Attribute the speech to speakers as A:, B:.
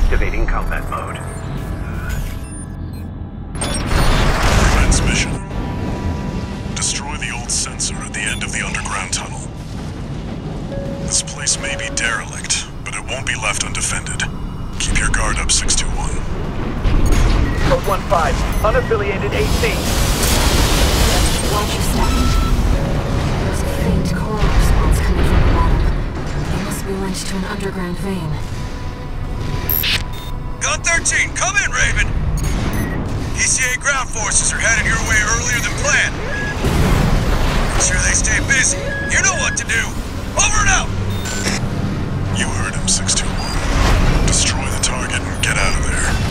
A: Activating combat mode.
B: Transmission. Destroy the old sensor at the end of the underground tunnel. This place may be derelict, but it won't be left undefended. Keep your guard up, 621.
A: Code 1-5, unaffiliated AC.
C: Watch your step. There's a faint choral response coming from the bottom. It must be linked to an underground vein.
D: Gun 13, come in, Raven! ECA ground forces are headed your way earlier than planned. Make sure they stay busy. You know what to do. Over and out!
B: You heard him, 621. Destroy the target and get out of there.